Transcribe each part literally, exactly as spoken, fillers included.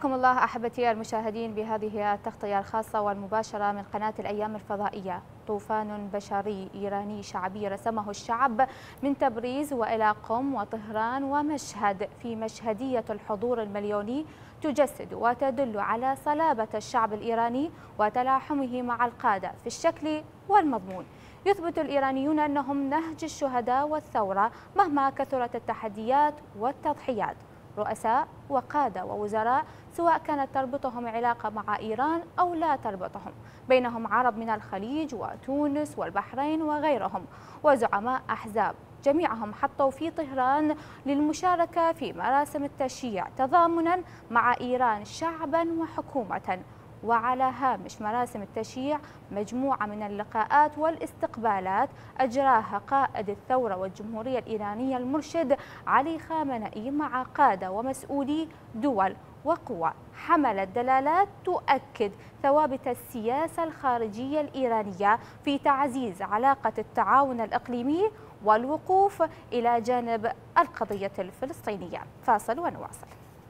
حياكم الله أحبتي المشاهدين بهذه التغطية الخاصة والمباشرة من قناة الأيام الفضائية. طوفان بشري إيراني شعبي رسمه الشعب من تبريز وإلى قم وطهران ومشهد، في مشهدية الحضور المليوني تجسد وتدل على صلابة الشعب الإيراني وتلاحمه مع القادة في الشكل والمضمون. يثبت الإيرانيون أنهم نهج الشهداء والثورة مهما كثرت التحديات والتضحيات. رؤساء وقادة ووزراء سواء كانت تربطهم علاقة مع إيران أو لا تربطهم، بينهم عرب من الخليج وتونس والبحرين وغيرهم، وزعماء أحزاب، جميعهم حطوا في طهران للمشاركة في مراسم التشييع تضامنا مع إيران شعبا وحكومة. وعلى هامش مراسم التشييع مجموعة من اللقاءات والاستقبالات أجراها قائد الثورة والجمهورية الإيرانية المرشد علي خامنئي مع قادة ومسؤولي دول وقوى، حملت دلالات تؤكد ثوابت السياسة الخارجية الإيرانية في تعزيز علاقة التعاون الإقليمي والوقوف إلى جانب القضية الفلسطينية. فاصل ونواصل.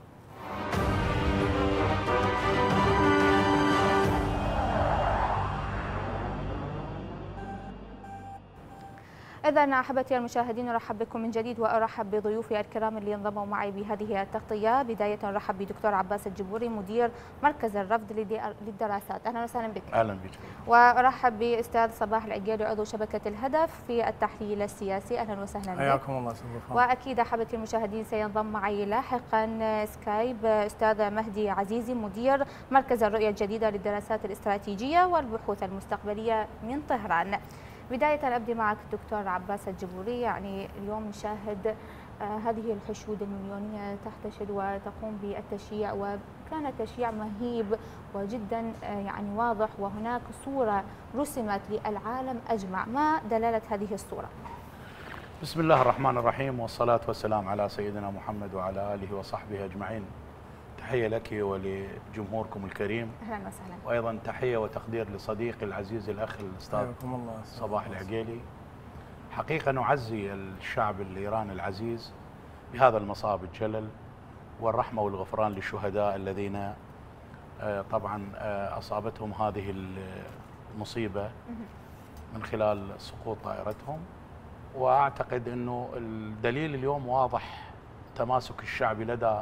إذن أحبتي المشاهدين، أرحب بكم من جديد وأرحب بضيوفي الكرام اللي انضموا معي بهذه التغطية. بداية أرحب بدكتور عباس الجبوري مدير مركز الرفض للدراسات، أهلا وسهلا بك. أهلا بك. وأرحب بأستاذ صباح العقيلي عضو شبكة الهدف في التحليل السياسي، أهلا وسهلا بك. حياكم الله سبحانه. وأكيد أحبتي المشاهدين سينضم معي لاحقا سكايب أستاذ مهدي عزيزي مدير مركز الرؤية الجديدة للدراسات الاستراتيجية والبحوث المستقبلية من طهران. بداية أبدي معك دكتور عباس الجبوري، يعني اليوم نشاهد آه هذه الحشود المليونية تحتشد وتقوم بالتشييع، وكان تشييع مهيب وجدا آه يعني واضح، وهناك صورة رسمت للعالم أجمع، ما دلالة هذه الصورة؟ بسم الله الرحمن الرحيم، والصلاة والسلام على سيدنا محمد وعلى آله وصحبه أجمعين. تحية لك ولجمهوركم الكريم. أهلا وسهلا. وأيضا تحية وتقدير لصديقي العزيز الأخ الأستاذ صباح العقيلي. حقيقة نعزي الشعب الإيراني العزيز بهذا المصاب الجلل، والرحمة والغفران للشهداء الذين طبعا أصابتهم هذه المصيبة من خلال سقوط طائرتهم. وأعتقد أنه الدليل اليوم واضح، تماسك الشعب لدى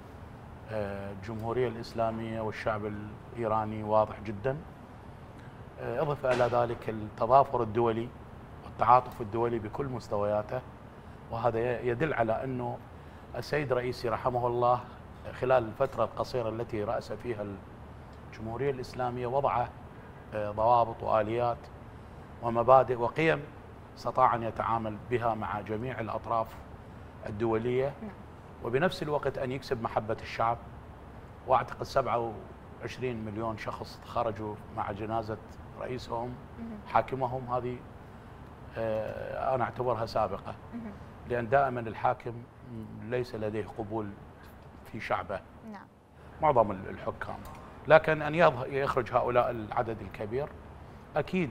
الجمهورية الإسلامية والشعب الإيراني واضح جدا. إضافة إلى ذلك التضافر الدولي والتعاطف الدولي بكل مستوياته، وهذا يدل على أنه السيد رئيسي رحمه الله خلال الفترة القصيرة التي رأس فيها الجمهورية الإسلامية وضع ضوابط وآليات ومبادئ وقيم استطاع أن يتعامل بها مع جميع الأطراف الدولية، وبنفس الوقت أن يكسب محبة الشعب. وأعتقد سبعة وعشرين مليون شخص خرجوا مع جنازة رئيسهم حاكمهم، هذه أنا أعتبرها سابقة، لأن دائما الحاكم ليس لديه قبول في شعبه، نعم، معظم الحكام، لكن أن يخرج هؤلاء العدد الكبير أكيد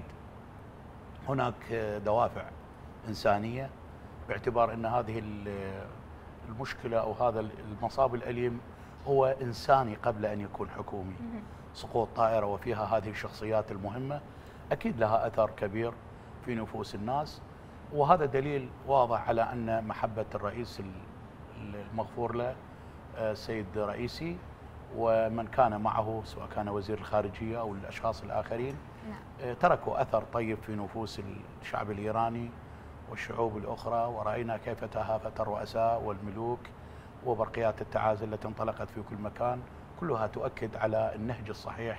هناك دوافع إنسانية، باعتبار أن هذه المشكلة أو هذا المصاب الأليم هو إنساني قبل أن يكون حكومي. سقوط طائرة وفيها هذه الشخصيات المهمة أكيد لها أثر كبير في نفوس الناس، وهذا دليل واضح على أن محبة الرئيس المغفور له السيد رئيسي ومن كان معه سواء كان وزير الخارجية أو الأشخاص الآخرين تركوا أثر طيب في نفوس الشعب الإيراني والشعوب الأخرى. ورأينا كيف تهافت الرؤساء والملوك وبرقيات التعازي التي انطلقت في كل مكان، كلها تؤكد على النهج الصحيح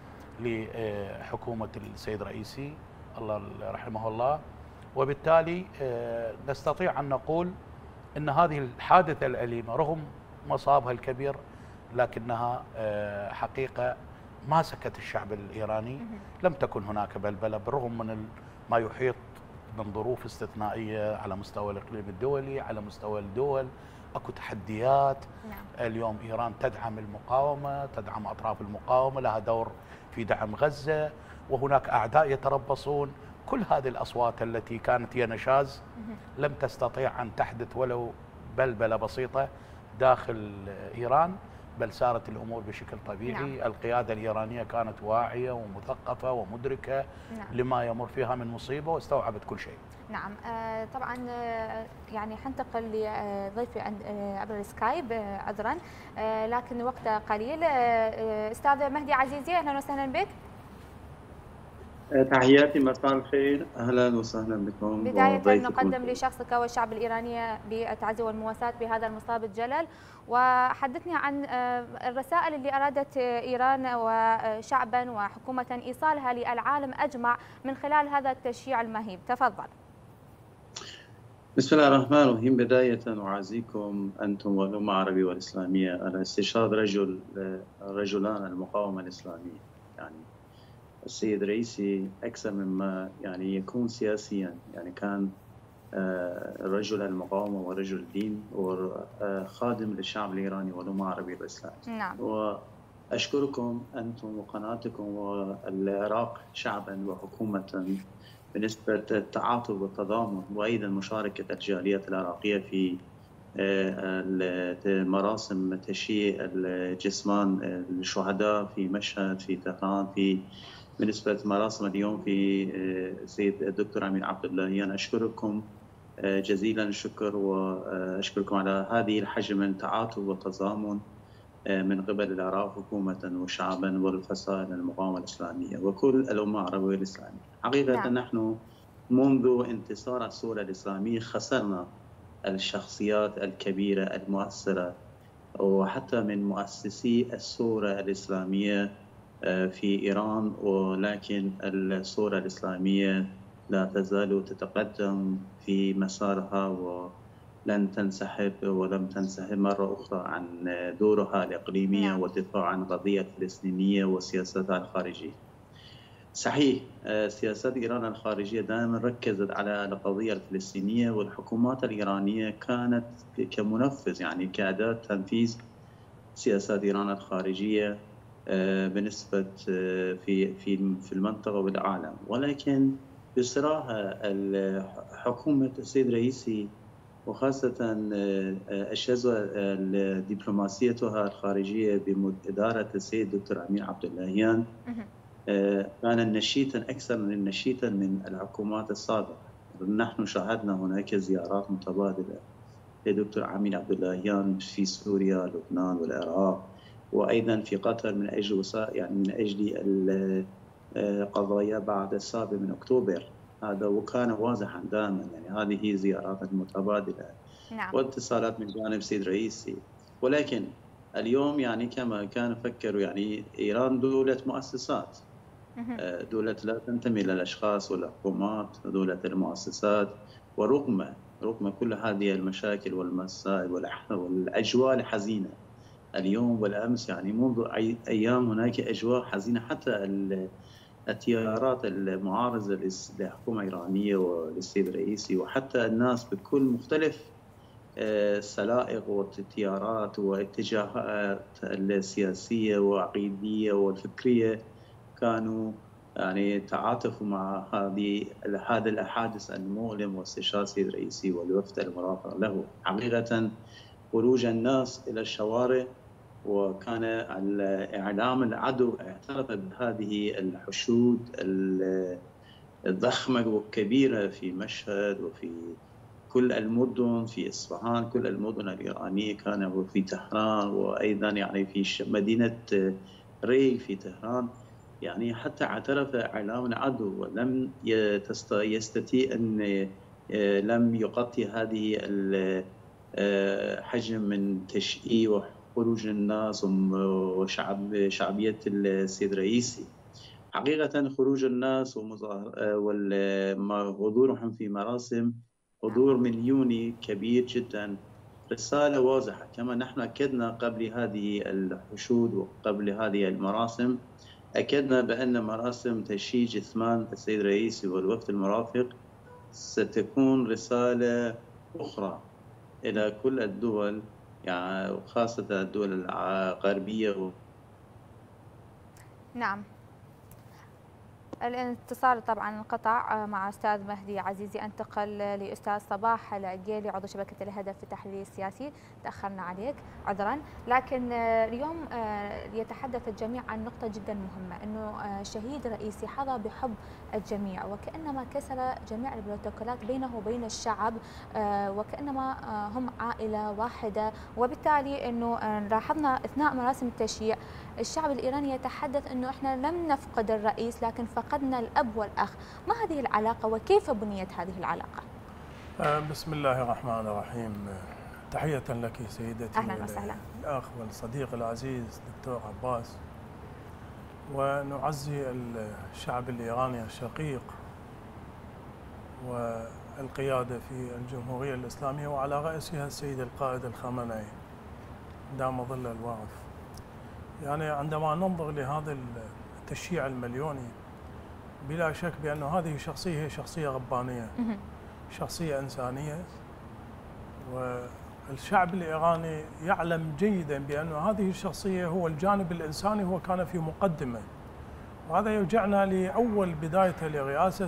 لحكومة السيد رئيسي الله رحمه الله. وبالتالي نستطيع أن نقول أن هذه الحادثة الأليمة رغم مصابها الكبير لكنها حقيقة ما سكت الشعب الإيراني، لم تكن هناك بلبلة بالرغم من ما يحيط من ظروف استثنائية على مستوى الإقليم الدولي، على مستوى الدول اكو تحديات. نعم. اليوم إيران تدعم المقاومة، تدعم أطراف المقاومة، لها دور في دعم غزة، وهناك أعداء يتربصون. كل هذه الأصوات التي كانت هي نشاز لم تستطيع أن تحدث ولو بلبلة بسيطة داخل إيران، بل سارت الأمور بشكل طبيعي. نعم. القيادة الإيرانية كانت واعية ومثقفة ومدركة نعم. لما يمر فيها من مصيبة واستوعبت كل شيء. نعم آه طبعا آه يعني حنتقل لضيفي عبر السكايب آه عذرا آه لكن وقته قليل. آه استاذ مهدي عزيزي اهلا وسهلا بك. تحياتي، مساء الخير، اهلا وسهلا بكم. بداية نقدم لشخصك والشعب الايراني بالتعزي والمواساة بهذا المصاب الجلل، وحدثني عن الرسائل اللي ارادت ايران وشعبا وحكومة ايصالها للعالم اجمع من خلال هذا التشييع المهيب، تفضل. بسم الله الرحمن الرحيم. بداية أعزيكم أنتم والأمة العربية والإسلامية على استشهاد رجل رجلان المقاومة الإسلامية. يعني السيد رئيسي أكثر مما يعني يكون سياسيا، يعني كان رجل المقاومة ورجل الدين وخادم للشعب الإيراني والأمة العربية والإسلامية. نعم. وأشكركم أنتم وقناتكم والعراق شعبا وحكومة بالنسبة للتعاطف والتضامن، وأيضا مشاركة الجاليات العراقية في مراسم تشييع الجثمان الشهداء في مشهد، في طهران، في بالنسبة مراسم اليوم في السيد الدكتور عميد عبد اللهيان. أشكركم جزيلا الشكر، وأشكركم على هذه الحجم من التعاطف والتضامن من قبل العراق حكومة وشعبا والفصائل المقاومة الإسلامية وكل الأمة العربية الإسلامية. حقيقة نعم. نحن منذ انتصار الثورة الإسلامية خسرنا الشخصيات الكبيرة المؤثرة وحتى من مؤسسي الثورة الإسلامية في إيران، ولكن الثورة الإسلامية لا تزال تتقدم في مسارها ولن تنسحب ولم تنسحب مرة أخرى عن دورها الإقليمية والدفاع عن القضية الفلسطينية وسياستها الخارجية. صحيح سياسات إيران الخارجية دائما ركزت على القضية الفلسطينية، والحكومات الإيرانية كانت كمنفذ يعني كأداة تنفيذ سياسات إيران الخارجية بالنسبة في في في المنطقة والعالم. ولكن بصراحة حكومة السيد رئيسي وخاصة الشذوة دبلوماسيتها الخارجية بإدارة السيد الدكتور عميد عبد اللهيان كان نشيطا أكثر من نشيطا من الحكومات السابقة. نحن شاهدنا هناك زيارات متبادلة للدكتور عميد عبد اللهيان في سوريا، لبنان والعراق، وأيضا في قطر من أجل يعني من أجل القضايا بعد السابع من أكتوبر. هذا وكان واضحا دائما، يعني هذه زيارات متبادلة نعم. واتصالات من جانب سيد رئيسي. ولكن اليوم يعني كما كانوا فكروا يعني إيران دولة مؤسسات، دولة لا تنتمي للأشخاص والحكومات، دولة المؤسسات. ورغم رغم كل هذه المشاكل والمسائل والأجواء الحزينة اليوم والأمس، يعني منذ أيام هناك أجواء حزينة، حتى التيارات المعارضة للحكومة الإيرانية وللسيد الرئيسي وحتى الناس بكل مختلف السلائق والتيارات واتجاهات السياسية وعقيدية والفكرية كانوا يعني تعاطفوا مع هذه هذا الحادث المؤلم واستشهاد السيد الرئيسي والوفد المرافق له. حقيقة خروج الناس إلى الشوارع، وكان الإعلام العدو اعترف بهذه الحشود الضخمة والكبيرة في مشهد وفي كل المدن، في إصفهان كل المدن الإيرانية كان، في طهران، وأيضا يعني في مدينة ري في طهران. يعني حتى اعترف إعلام العدو ولم يستطيع أن لم يغطي هذه الحجم من تشييع وخروج الناس وشعب شعبية السيد الرئيسي. حقيقة خروج الناس وحضورهم في مراسم حضور مليوني كبير جدا رسالة واضحة. كما نحن أكدنا قبل هذه الحشود وقبل هذه المراسم، أكدنا بأن مراسم تشييع جثمان السيد الرئيسي والوفد المرافق ستكون رسالة أخرى إلى كل الدول، يعني وخاصة الدول الغربية. نعم. الاتصال طبعا انقطع مع أستاذ مهدي عزيزي. انتقل لأستاذ صباح العقيلي عضو شبكة الهدف في التحليل السياسي. تأخرنا عليك عذرا، لكن اليوم يتحدث الجميع عن نقطة جدا مهمة، أنه شهيد رئيسي حظى بحب الجميع وكأنما كسر جميع البروتوكولات بينه وبين الشعب، وكأنما هم عائلة واحدة. وبالتالي أنه لاحظنا أثناء مراسم التشييع الشعب الإيراني يتحدث أنه إحنا لم نفقد الرئيس لكن فقدنا الأب والأخ. ما هذه العلاقة وكيف بنيت هذه العلاقة؟ بسم الله الرحمن الرحيم. تحية لك سيدتي. أهلا وسهلا. الأخ والصديق العزيز دكتور عباس، ونعزي الشعب الإيراني الشقيق والقيادة في الجمهورية الإسلامية وعلى رأسها السيد القائد الخامنئي دام ظل الواقف. يعني عندما ننظر لهذا التشييع المليوني بلا شك بأن هذه الشخصية هي شخصية ربانية، شخصية إنسانية، والشعب الإيراني يعلم جيدا بأن هذه الشخصية هو الجانب الإنساني هو كان في مقدمة. وهذا يرجعنا لأول بداية لرئاسة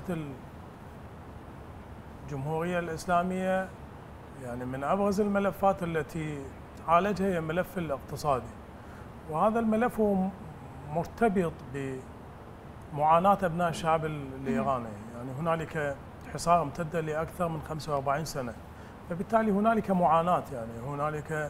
الجمهورية الإسلامية. يعني من أبرز الملفات التي عالجها هي الملف الاقتصادي، وهذا الملف هو مرتبط بمعاناة أبناء الشعب الإيراني. يعني هنالك حصار امتد لأكثر من خمسة وأربعين سنة، فبالتالي هنالك معاناة، يعني هنالك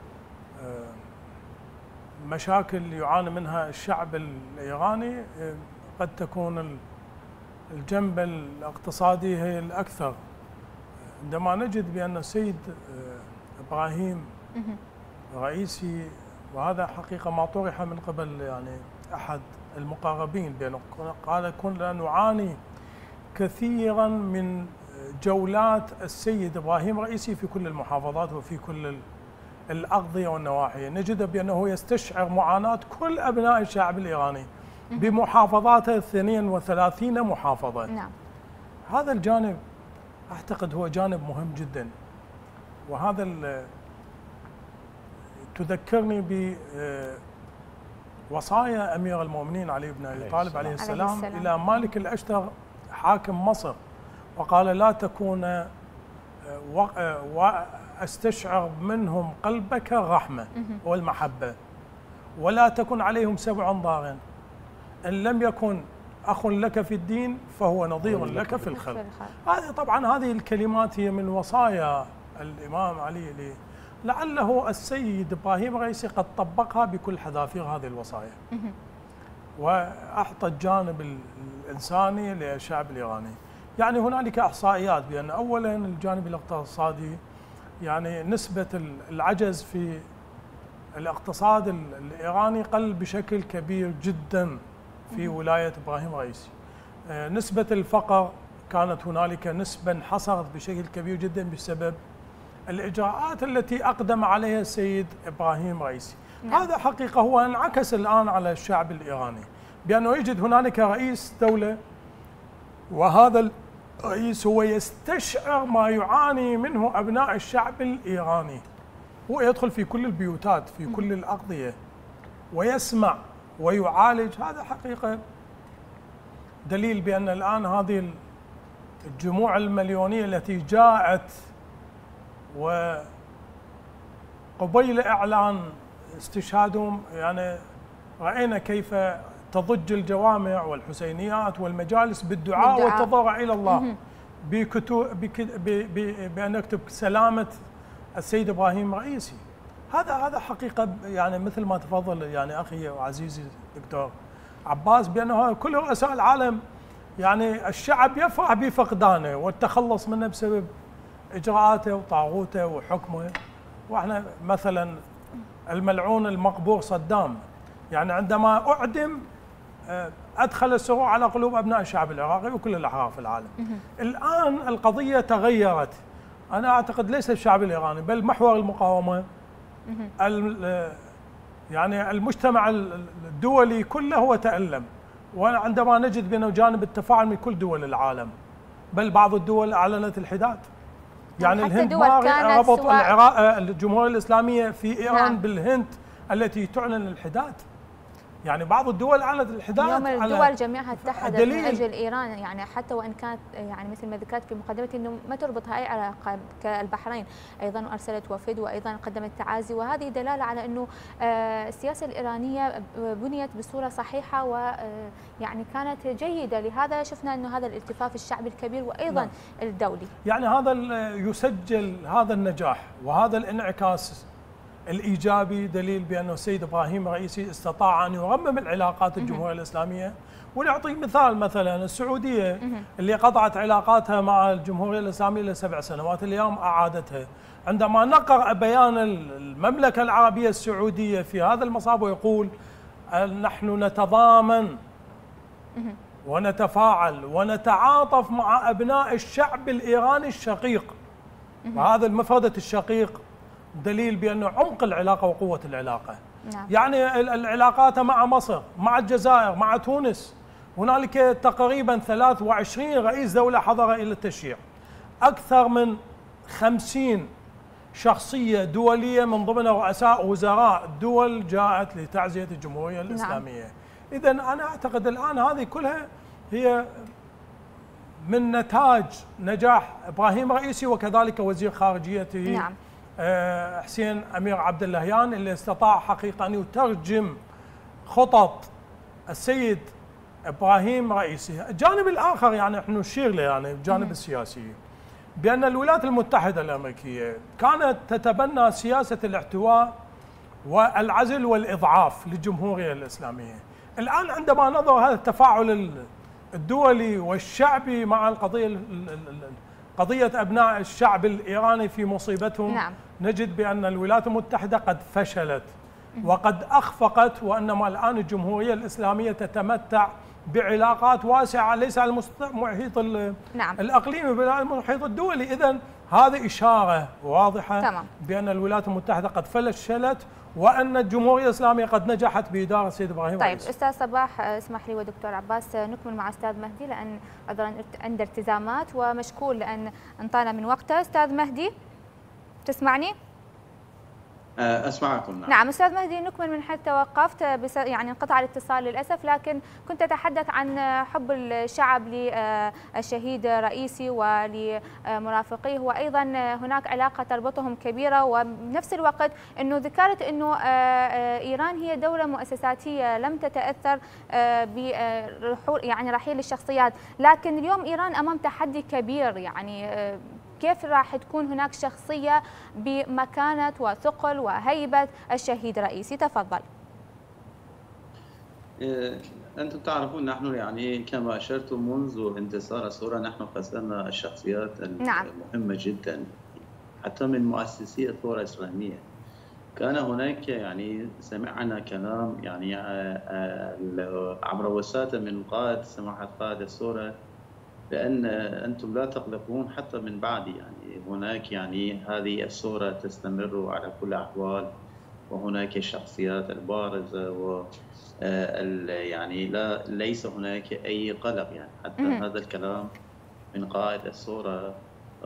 مشاكل يعاني منها الشعب الإيراني. قد تكون الجنب الاقتصادي هي الأكثر. عندما نجد بأن السيد إبراهيم رئيسي، وهذا حقيقة ما طرح من قبل يعني أحد المقربين، بأنه قال كنا نعاني كثيرا من جولات السيد إبراهيم رئيسي في كل المحافظات وفي كل الأقضية والنواحي. نجد بأنه يستشعر معاناة كل أبناء الشعب الإيراني بمحافظاته اثنين وثلاثين محافظة. نعم. هذا الجانب أعتقد هو جانب مهم جدا، وهذا تذكرني بوصايا أمير المؤمنين علي بن أبي طالب عليه السلام, عليه السلام إلى مالك الأشتر حاكم مصر، وقال لا تكون واستشعر منهم قلبك الرحمة والمحبة ولا تكن عليهم سبع ضار، إن لم يكن أخ لك في الدين فهو نظير لك في الخلق. هذه طبعا هذه الكلمات هي من وصايا الإمام علي لي، لعله السيد إبراهيم رئيسي قد طبقها بكل حذافير هذه الوصايا وأعطى الجانب الإنساني للشعب الإيراني. يعني هنالك إحصائيات بأن أولا الجانب الاقتصادي، يعني نسبة العجز في الاقتصاد الإيراني قل بشكل كبير جدا في ولاية إبراهيم رئيسي. نسبة الفقر كانت هنالك نسبة انحصرت بشكل كبير جدا بسبب الإجراءات التي أقدم عليها السيد إبراهيم رئيسي. نعم. هذا حقيقة هو انعكس الآن على الشعب الإيراني، بأنه يجد هنالك رئيس دولة، وهذا الرئيس هو يستشعر ما يعاني منه أبناء الشعب الإيراني. هو يدخل في كل البيوتات في كل الأقضية ويسمع ويعالج. هذا حقيقة دليل بأن الآن هذه الجموع المليونية التي جاءت وقبيل إعلان استشهادهم، يعني رأينا كيف تضج الجوامع والحسينيات والمجالس بالدعاء والتضرع إلى الله بأن نكتب سلامة السيد إبراهيم رئيسي. هذا هذا حقيقة، يعني مثل ما تفضل يعني أخي وعزيزي الدكتور عباس، بأنه كل رؤساء العالم يعني الشعب يفرح بفقدانه والتخلص منه بسبب إجراءاته وطاغوته وحكمه. وإحنا مثلا الملعون المقبور صدام، يعني عندما أعدم أدخل السرور على قلوب أبناء الشعب العراقي وكل الأحرار في العالم. الآن القضية تغيرت. أنا أعتقد ليس الشعب الإيراني بل محور المقاومة، يعني المجتمع الدولي كله هو تألم. وعندما نجد بأنه جانب التفاعل من كل دول العالم، بل بعض الدول أعلنت الحداد. يعني الهند ربط العراق الجمهورية الإسلامية في إيران. نعم. بالهند التي تعلن الحداد. يعني بعض الدول اعلنت الحداد اليوم على الدول جميعها اتحدت من اجل ايران، يعني حتى وان كانت يعني مثل ما ذكرت في مقدمتي انه ما تربطها اي علاقه كالبحرين، ايضا ارسلت وفد وايضا قدمت تعازي، وهذه دلاله على انه السياسه الايرانيه بنيت بصوره صحيحه ويعني كانت جيده، لهذا شفنا انه هذا الالتفاف الشعبي الكبير وايضا نعم. الدولي. يعني هذا يسجل هذا النجاح وهذا الانعكاس الايجابي دليل بانه السيد ابراهيم رئيسي استطاع ان يرمم العلاقات الجمهوريه الاسلاميه. ونعطي مثال، مثلا السعوديه اللي قطعت علاقاتها مع الجمهوريه الاسلاميه لسبع سنوات اليوم اعادتها. عندما نقرا بيان المملكه العربيه السعوديه في هذا المصاب ويقول نحن نتضامن ونتفاعل ونتعاطف مع ابناء الشعب الايراني الشقيق، وهذا المفردة الشقيق دليل بأنه عمق العلاقة وقوة العلاقة. نعم. يعني العلاقات مع مصر، مع الجزائر، مع تونس، هنالك تقريبا ثلاث وعشرين رئيس دولة حضر إلى التشييع، أكثر من خمسين شخصية دولية من ضمن رؤساء وزراء دول جاءت لتعزية الجمهورية الإسلامية. نعم. إذا أنا أعتقد الآن هذه كلها هي من نتاج نجاح إبراهيم رئيسي وكذلك وزير خارجيته. نعم. حسين أمير عبد اللهيان اللي استطاع حقيقة أن يترجم خطط السيد إبراهيم رئيسي. الجانب الآخر يعني احنا نشير له يعني الجانب السياسي، بأن الولايات المتحدة الأمريكية كانت تتبنى سياسة الاحتواء والعزل والإضعاف للجمهورية الإسلامية. الآن عندما نظر هذا التفاعل الدولي والشعبي مع القضية قضية أبناء الشعب الإيراني في مصيبتهم، نعم. نجد بأن الولايات المتحدة قد فشلت وقد أخفقت، وأنما الآن الجمهورية الإسلامية تتمتع بعلاقات واسعة ليس على المحيط نعم. الأقليمي بل على المحيط الدولي. إذن هذه إشارة واضحة تمام. بأن الولايات المتحدة قد فشلت وأن الجمهورية الإسلامية قد نجحت بإدارة السيد إبراهيم طيب رئيسي. أستاذ صباح اسمح لي ودكتور عباس نكمل مع أستاذ مهدي لأن عذرا عند التزامات ومشكور لأن انطانا من وقته. أستاذ مهدي تسمعني؟ أسمعكم. نعم. نعم أستاذ مهدي نكمل من حيث توقفت، بس يعني انقطع الاتصال للأسف، لكن كنت تتحدث عن حب الشعب للشهيد رئيسي ولمرافقيه، وأيضا هناك علاقة تربطهم كبيرة، وبنفس الوقت أنه ذكرت أنه إيران هي دولة مؤسساتية لم تتأثر برحول يعني رحيل الشخصيات، لكن اليوم إيران أمام تحدي كبير. يعني كيف راح تكون هناك شخصية بمكانة وثقل وهيبة الشهيد رئيسي؟ تفضل. أنتم تعرفون نحن يعني كما أشرتم منذ انتصار الثورة نحن خسرنا الشخصيات نعم. المهمة جدا حتى من مؤسسي الثورة الإسلامية. كان هناك يعني سمعنا كلام يعني عبر وساطة من قائد سماحة قائد الثورة لأن أنتم لا تقلقون حتى من بعد، يعني هناك يعني هذه الثورة تستمر على كل الأحوال وهناك الشخصيات البارزة و يعني لا ليس هناك أي قلق يعني حتى هذا الكلام من قائد الثورة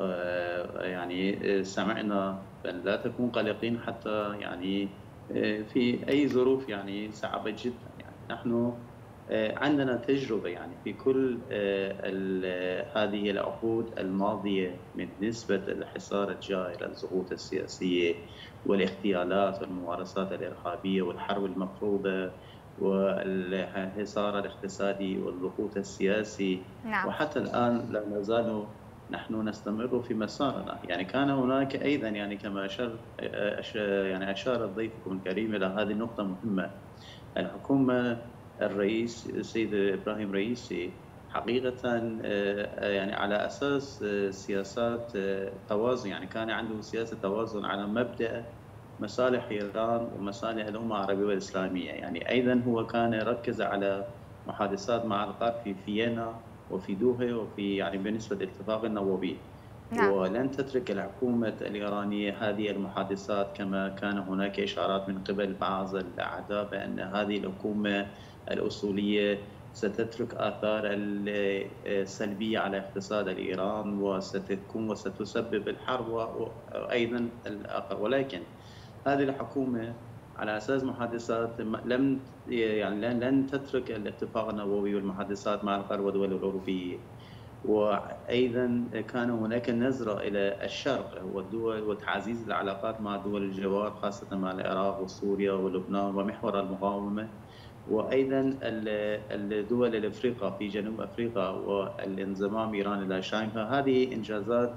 يعني سمعنا بأن لا تكون قلقين حتى يعني في أي ظروف يعني صعبة جدا. يعني نحن عندنا تجربة يعني في كل هذه العقود الماضية من نسبة الحصار الجائر الضغوط السياسية والاغتيالات والممارسات الإرهابية والحرب المفروضة والحصار الاقتصادي والضغوط السياسي. نعم. وحتى الآن لا نزال نحن نستمر في مسارنا. يعني كان هناك أيضا يعني كما أشار يعني أشار ضيفكم الكريم إلى هذه النقطة مهمة. الحكومة الرئيس السيد إبراهيم رئيسي حقيقة يعني على أساس سياسات توازن، يعني كان عنده سياسة توازن على مبدأ مصالح إيران ومصالح الأمة العربية والإسلامية. يعني أيضا هو كان ركز على محادثات مع الغرب في فيينا وفي دوحة وفي يعني بالنسبة للاتفاق النووي. نعم. ولن تترك الحكومة الإيرانية هذه المحادثات كما كان هناك إشارات من قبل بعض الأعداء بأن هذه الحكومة الأصولية ستترك آثار السلبية على اقتصاد الإيران وستكون وستسبب الحرب وأيضا الآخر. ولكن هذه الحكومة على اساس محادثات لم يعني لن لن تترك الاتفاق النووي والمحادثات مع الغرب والدول الاوروبيه. وايضا كان هناك نظره الى الشرق والدول وتعزيز العلاقات مع دول الجوار خاصه مع العراق وسوريا ولبنان ومحور المقاومه، وايضا الدول الافريقيه في جنوب افريقيا والانضمام ايران الى شانغهاي. هذه انجازات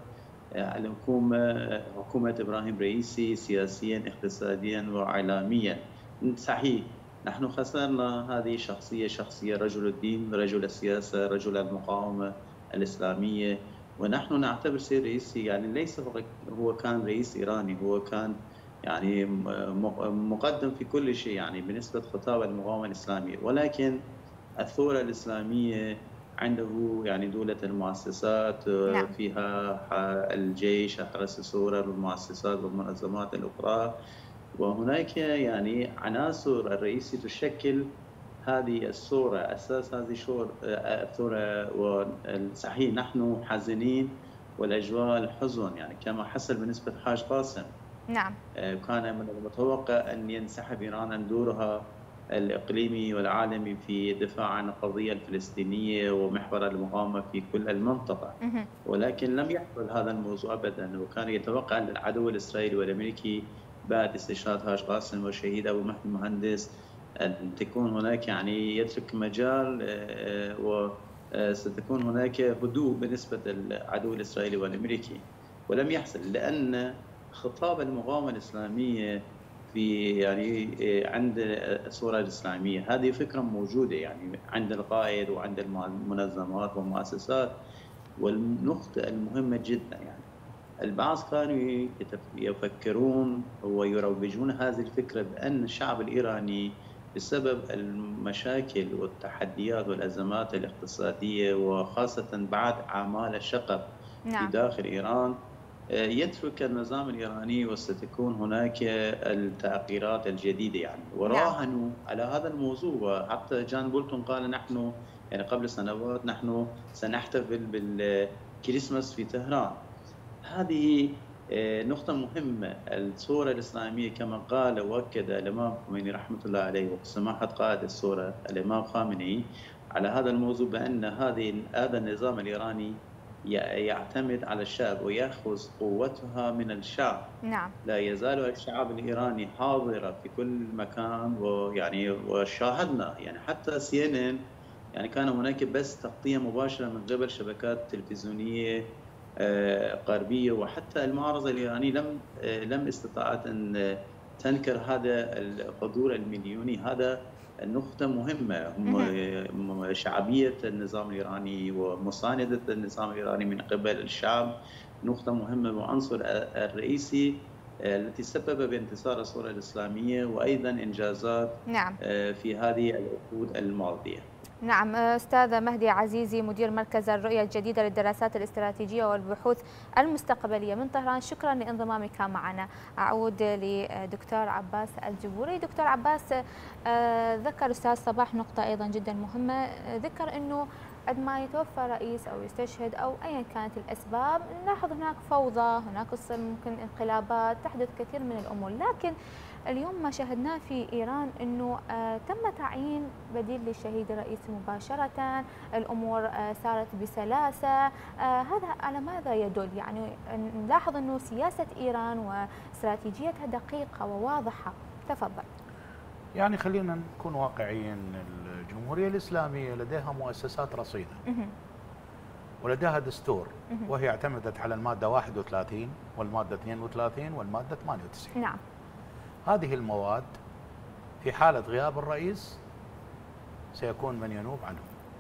الحكومه حكومه ابراهيم رئيسي سياسيا اقتصاديا واعلاميا. صحيح نحن خسرنا هذه الشخصيه، شخصيه رجل الدين، رجل السياسه، رجل المقاومه الاسلاميه، ونحن نعتبر سيد رئيسي يعني ليس هو كان رئيس ايراني، هو كان يعني مقدم في كل شيء يعني بالنسبه لخطاب المقاومه الاسلاميه، ولكن الثوره الاسلاميه عنده يعني دولة المؤسسات نعم. فيها الجيش، حرس الثورة والمؤسسات والمنظمات الأخرى، وهناك يعني عناصر الرئيسية تشكل هذه الثورة، أساس هذه الثورة. وصحيح نحن حزينين والأجواء الحزن يعني كما حصل بالنسبة لحاج قاسم. نعم. كان من المتوقع أن ينسحب إيران عن دورها الإقليمي والعالمي في الدفاع عن القضية الفلسطينية ومحور المقاومة في كل المنطقة، ولكن لم يحصل هذا الموضوع أبدا. وكان يتوقع أن العدو الإسرائيلي والأمريكي بعد استشهاد هاج قاسم وشهيد أبو مهدي المهندس أن تكون هناك يعني يترك مجال وستكون هناك هدوء بالنسبة للعدو الإسرائيلي والأمريكي، ولم يحصل لأن خطاب المقاومة الإسلامية في يعني عند الثورة الإسلامية هذه فكرة موجودة يعني عند القائد وعند المنظمات والمؤسسات. والنقطة المهمة جدا يعني البعض كانوا يفكرون ويروجون هذه الفكرة بأن الشعب الإيراني بسبب المشاكل والتحديات والأزمات الاقتصادية وخاصة بعد أعمال الشغب نعم. في داخل إيران يترك النظام الإيراني وستكون هناك التغييرات الجديدة يعني، وراهنوا نعم. على هذا الموضوع. وحتى جان بولتون قال نحن يعني قبل سنوات نحن سنحتفل بالكريسماس في طهران. هذه نقطة مهمة. الثورة الإسلامية كما قال وأكد الإمام خميني رحمة الله عليه وسماحة قائد الثورة الإمام خامنئي على هذا الموضوع بأن هذه هذا النظام الإيراني يعتمد على الشعب ويأخذ قوتها من الشعب. نعم. لا يزال الشعب الإيراني حاضرا في كل مكان، ويعني وشاهدنا يعني حتى سي إن إن يعني كان هناك بس تغطية مباشرة من قبل شبكات تلفزيونية غربية، وحتى المعارضة الإيرانية لم لم استطاعت أن تنكر هذا الحضور المليوني. هذا نقطة مهمة. هم شعبية النظام الإيراني ومساندة النظام الإيراني من قبل الشعب نقطة مهمة وعنصر الرئيسي التي سبب بانتصار الثورة الإسلامية وأيضا إنجازات نعم. في هذه العقود الماضية. نعم. أستاذ مهدي عزيزي مدير مركز الرؤية الجديدة للدراسات الاستراتيجية والبحوث المستقبلية من طهران، شكرا لانضمامك معنا. أعود لدكتور عباس الجبوري. دكتور عباس، ذكر أستاذ صباح نقطة أيضا جدا مهمة، ذكر أنه عندما يتوفى رئيس أو يستشهد أو أيا كانت الأسباب نلاحظ هناك فوضى، هناك ممكن انقلابات، تحدث كثير من الأمور، لكن اليوم ما شاهدناه في إيران أنه آه تم تعيين بديل للشهيد الرئيسي مباشرة، الأمور آه سارت بسلاسة. آه هذا على ماذا يدل؟ يعني نلاحظ أنه سياسة إيران واستراتيجيتها دقيقة وواضحة. تفضل. يعني خلينا نكون واقعيين، الجمهورية الإسلامية لديها مؤسسات رصينة ولديها دستور، وهي اعتمدت على المادة واحد وثلاثين والمادة اثنين وثلاثين والمادة ثمانية وتسعين. نعم. هذه المواد في حالة غياب الرئيس سيكون من ينوب عنه،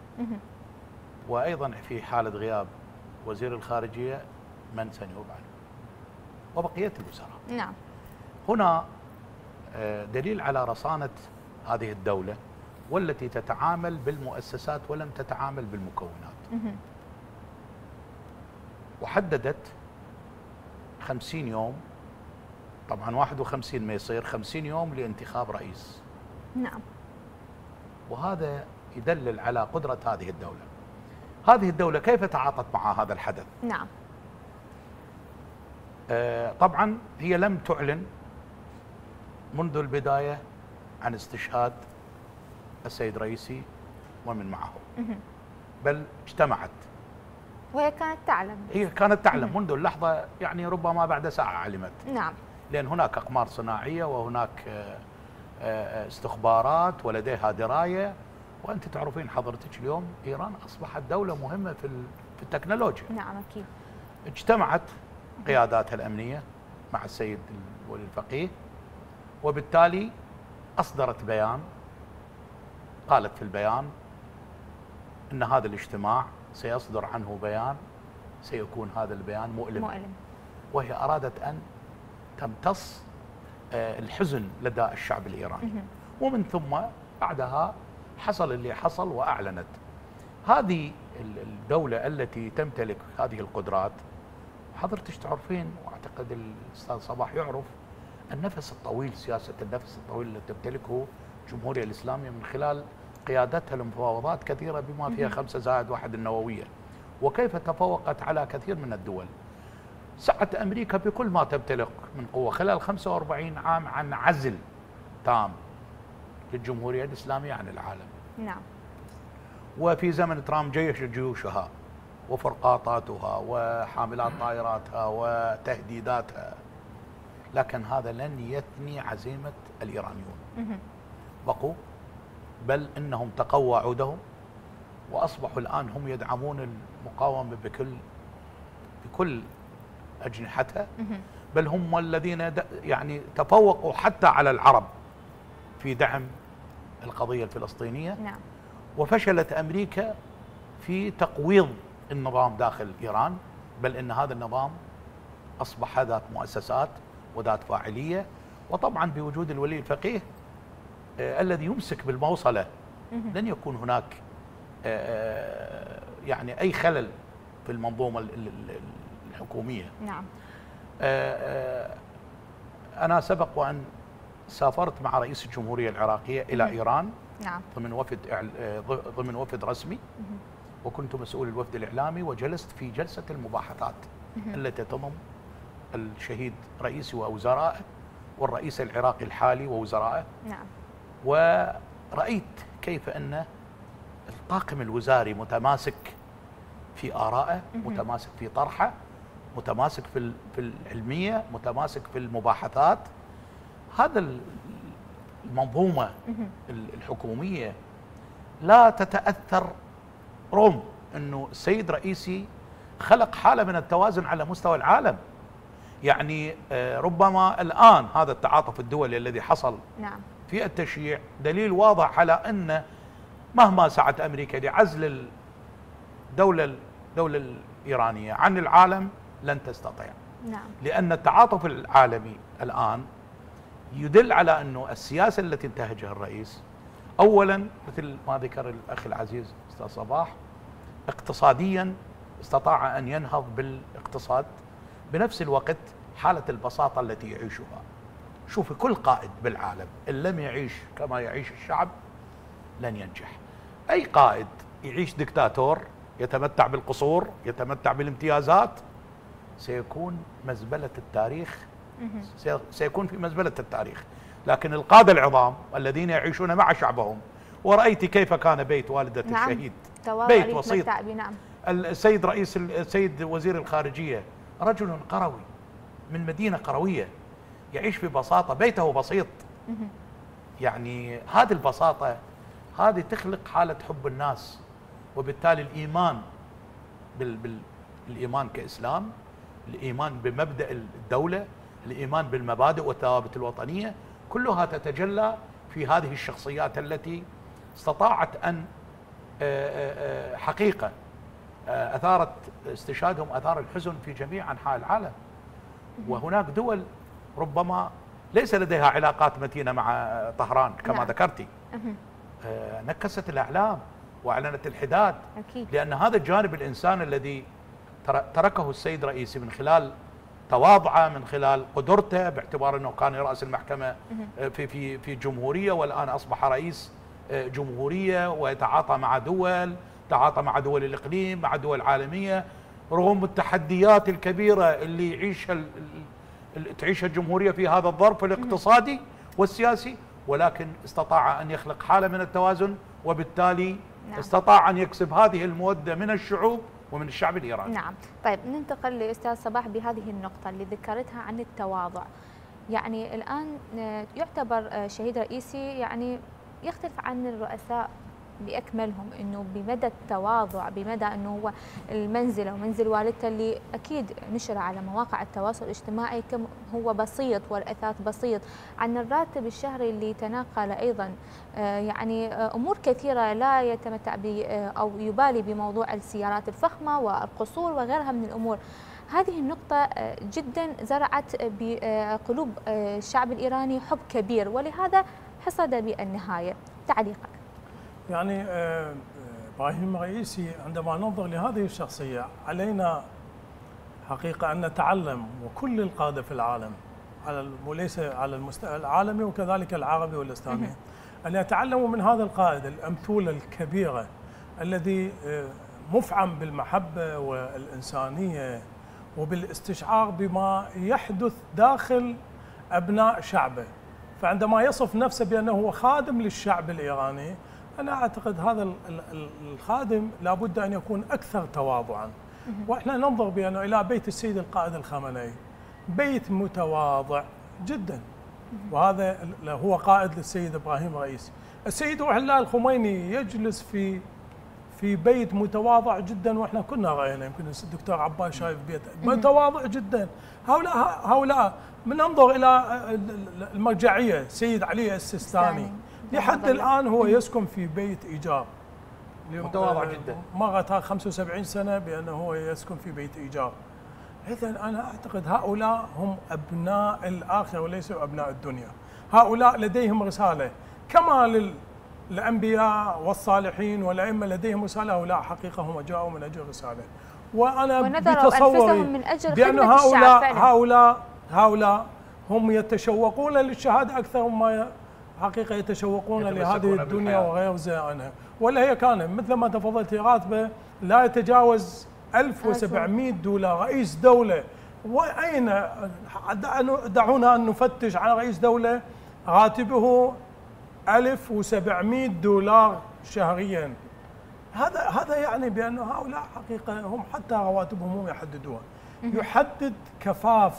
وأيضا في حالة غياب وزير الخارجية من سينوب عنه وبقية الوزراء. نعم. هنا دليل على رصانة هذه الدولة والتي تتعامل بالمؤسسات ولم تتعامل بالمكونات. وحددت خمسين يوم، طبعا واحد وخمسين ما يصير خمسين يوم لانتخاب رئيس. نعم. وهذا يدلل على قدرة هذه الدولة. هذه الدولة كيف تعاطت مع هذا الحدث؟ نعم. آه طبعا هي لم تعلن منذ البداية عن استشهاد السيد رئيسي ومن معه، بل اجتمعت. وهي كانت تعلم. هي كانت تعلم منذ اللحظة، يعني ربما بعد ساعة علمت. نعم. لأن هناك أقمار صناعية وهناك استخبارات ولديها دراية، وأنت تعرفين حضرتك اليوم إيران أصبحت دولة مهمة في في التكنولوجيا. نعم أكيد. اجتمعت قياداتها الأمنية مع السيد ولي الفقيه، وبالتالي أصدرت بيان، قالت في البيان أن هذا الاجتماع سيصدر عنه بيان سيكون هذا البيان مؤلم. مؤلم. وهي أرادت أن تمتص الحزن لدى الشعب الإيراني. ومن ثم بعدها حصل اللي حصل وأعلنت. هذه الدولة التي تمتلك هذه القدرات، حضرتك تعرفين واعتقد الاستاذ صباح يعرف النفس الطويل، سياسة النفس الطويل التي تمتلكه الجمهورية الإسلامية من خلال قيادتها لمفاوضات كثيرة بما فيها خمسة زائد واحد النووية، وكيف تفوقت على كثير من الدول. سعت أمريكا بكل ما تمتلك من قوة خلال خمسة وأربعين عام عن عزل تام للجمهورية الإسلامية عن العالم. نعم. وفي زمن ترامب جيش جيوشها وفرقاطاتها وحاملات طائراتها وتهديداتها، لكن هذا لن يثني عزيمة الإيرانيون. بقوا، بل إنهم تقوى عودهم وأصبحوا الآن هم يدعمون المقاومة بكل بكل أجنحتها، بل هم الذين يعني تفوقوا حتى على العرب في دعم القضية الفلسطينية. نعم. وفشلت أمريكا في تقويض النظام داخل إيران، بل إن هذا النظام أصبح ذات مؤسسات وذات فاعلية. وطبعا بوجود الولي الفقيه آه الذي يمسك بالموصلة لن يكون هناك آه يعني أي خلل في المنظومة الحكومية. نعم. آه آه أنا سبق وأن سافرت مع رئيس الجمهورية العراقية إلى إيران. نعم. ضمن وفد ضمن وفد رسمي، وكنت مسؤول الوفد الإعلامي، وجلست في جلسة المباحثات التي تضم الشهيد رئيسي ووزرائه والرئيس العراقي الحالي ووزرائه. نعم. ورأيت كيف أن الطاقم الوزاري متماسك في آرائه، متماسك في طرحه، متماسك في في العلمية، متماسك في المباحثات. هذا المنظومة الحكومية لا تتأثر رغم أنه السيد رئيسي خلق حالة من التوازن على مستوى العالم. يعني ربما الآن هذا التعاطف الدولي الذي حصل نعم. في التشييع دليل واضح على أن مهما سعت أمريكا لعزل الدولة الدولة الإيرانية عن العالم لن تستطيع. نعم. لأن التعاطف العالمي الآن يدل على أنه السياسة التي انتهجها الرئيس أولا مثل ما ذكر الأخ العزيز أستاذ صباح، اقتصاديا استطاع أن ينهض بالاقتصاد، بنفس الوقت حالة البساطة التي يعيشها. شوف كل قائد بالعالم إن لم يعيش كما يعيش الشعب لن ينجح. أي قائد يعيش دكتاتور يتمتع بالقصور يتمتع بالامتيازات سيكون مزبلة التاريخ، سيكون في مزبلة التاريخ. لكن القادة العظام الذين يعيشون مع شعبهم، ورأيت كيف كان بيت والدة نعم. الشهيد بيت بسيط. نعم. السيد رئيس السيد وزير الخارجية رجل قروي من مدينة قروية يعيش في بساطة، بيته بسيط. يعني هذه البساطة هذه تخلق حالة حب الناس، وبالتالي الإيمان بال بال الإيمان كإسلام، الإيمان بمبدأ الدولة، الإيمان بالمبادئ والثوابت الوطنية، كلها تتجلى في هذه الشخصيات التي استطاعت أن حقيقة أثارت استشهادهم أثار الحزن في جميع أنحاء العالم. وهناك دول ربما ليس لديها علاقات متينة مع طهران كما نعم. ذكرتي، نكست الأعلام وأعلنت الحداد. أكيد. لأن هذا الجانب الإنساني الذي تركه السيد رئيسي من خلال تواضعه، من خلال قدرته، باعتبار أنه كان رأس المحكمة في في في جمهورية والآن أصبح رئيس جمهورية ويتعاطى مع دول، تعاطى مع دول الإقليم، مع دول عالمية، رغم التحديات الكبيرة اللي يعيشها تعيشها الجمهورية في هذا الظرف الاقتصادي، والسياسي، ولكن استطاع أن يخلق حالة من التوازن، وبالتالي نعم. استطاع أن يكسب هذه المودة من الشعوب ومن الشعب الإيراني. نعم. طيب ننتقل لأستاذ صباح بهذه النقطة اللي ذكرتها عن التواضع. يعني الآن يعتبر شهيد رئيسي يعني يختلف عن الرؤساء بأكملهم، أنه بمدى التواضع، بمدى أنه هو المنزلة ومنزل والدته اللي أكيد نشر على مواقع التواصل الاجتماعي كم هو بسيط والأثاث بسيط، عن الراتب الشهري اللي تناقل أيضا يعني أمور كثيرة لا يتمتع ب أو يبالي بموضوع السيارات الفخمة والقصور وغيرها من الأمور. هذه النقطة جدا زرعت بقلوب الشعب الإيراني حب كبير، ولهذا حصد بالنهاية. تعليقك؟ يعني إبراهيم رئيسي عندما ننظر لهذه الشخصية علينا حقيقة أن نتعلم، وكل القادة في العالم على وليس على المستوى العالمي وكذلك العربي والإسلامي، أن يتعلموا من هذا القائد الأمثولة الكبيرة الذي مفعم بالمحبة والإنسانية وبالاستشعار بما يحدث داخل أبناء شعبه. فعندما يصف نفسه بأنه هو خادم للشعب الإيراني، أنا أعتقد هذا الخادم لابد أن يكون أكثر تواضعا. وإحنا ننظر بأنه إلى بيت السيد القائد الخامنئي، بيت متواضع جدا، وهذا هو قائد للسيد إبراهيم رئيسي. السيد روح الله الخميني يجلس في في بيت متواضع جدا، واحنا كنا راينا، يمكن الدكتور عباس شايف بيت متواضع جدا. هؤلاء هؤلاء بننظر الى المرجعيه سيد علي السيستاني لحد الان هو يسكن في بيت ايجار متواضع جدا، مرت خمسة وسبعين سنه بانه هو يسكن في بيت ايجار. اذا انا اعتقد هؤلاء هم ابناء الاخره وليسوا ابناء الدنيا. هؤلاء لديهم رساله كما لل الأنبياء والصالحين والأئمة لديهم رسالة، هؤلاء حقيقة هم جاءوا من أجل رسالة. وأنا بتصوري من أجل بأن هؤلاء هؤلاء هؤلاء هم يتشوقون للشهادة أكثر مما حقيقة يتشوقون لهذه الدنيا وغير عنها. ولا هي كان مثل ما تفضلت راتبه لا يتجاوز ألف وسبعمئة دولار. رئيس دولة، وأين دعونا أن نفتش على رئيس دولة راتبه ألف وسبعمئة دولار شهريا. هذا هذا يعني بأن هؤلاء حقيقة هم حتى رواتبهم هم يحددوها. يحدد كفاف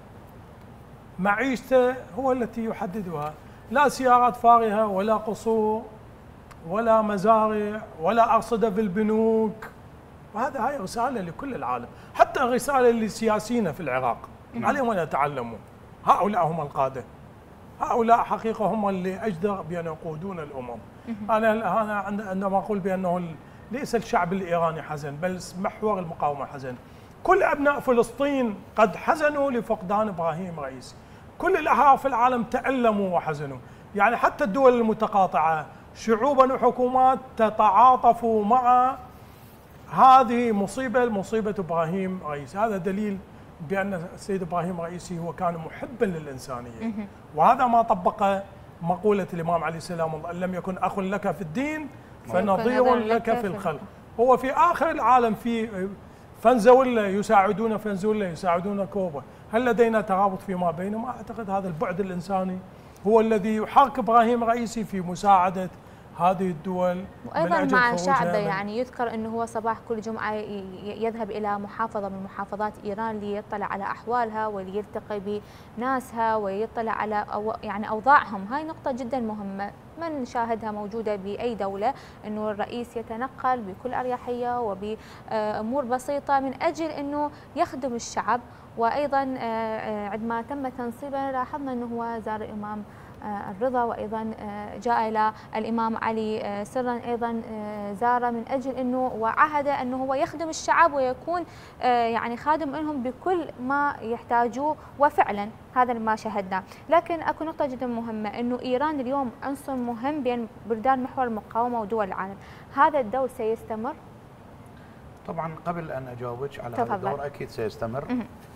معيشته هو التي يحددها، لا سيارات فارهة ولا قصور ولا مزارع ولا أرصدة في البنوك. وهذا هاي رسالة لكل العالم، حتى رسالة للسياسيين في العراق عليهم أن يتعلموا. هؤلاء هم القادة، هؤلاء حقيقة هم اللي أجدر بأن يقودون الأمم. أنا أنا عندما أقول بأنه ليس الشعب الإيراني حزن، بل محور المقاومة حزن. كل أبناء فلسطين قد حزنوا لفقدان إبراهيم رئيسي، كل الأحرار في العالم تألموا وحزنوا. يعني حتى الدول المتقاطعة شعوبا وحكومات تتعاطفوا مع هذه مصيبة مصيبة إبراهيم رئيسي. هذا دليل بأن السيد إبراهيم رئيسي هو كان محبا للإنسانية، وهذا ما طبق مقولة الإمام عليه السلام: إن لم يكن أخ لك في الدين فنظير لك في الخلق. هو في آخر العالم في فنزويلا يساعدون فنزويلا يساعدون كوبا. هل لدينا ترابط فيما بينهم؟ أعتقد هذا البعد الإنساني هو الذي يحرك إبراهيم رئيسي في مساعدة هذه الدول، وأيضا مع شعبه. يعني يذكر أنه هو صباح كل جمعة يذهب إلى محافظة من محافظات إيران ليطلع على أحوالها وليلتقي بناسها ويطلع على أو يعني أوضاعهم. هاي نقطة جدا مهمة ما نشاهدها موجودة بأي دولة، أنه الرئيس يتنقل بكل أريحية وبأمور بسيطة من أجل أنه يخدم الشعب. وأيضا عندما تم تنصيبه لاحظنا أنه هو زار الإمام الرضا، وأيضا جاء إلى الإمام علي سرا أيضا زار من أجل أنه وعهد أنه هو يخدم الشعب ويكون يعني خادم لهم بكل ما يحتاجوه، وفعلا هذا ما شاهدناه. لكن أكو نقطة جدا مهمة، أنه إيران اليوم عنصر مهم بين بلدان محور المقاومة ودول العالم. هذا الدور سيستمر؟ طبعا قبل أن أجاوبك على هذا الدور أكيد سيستمر.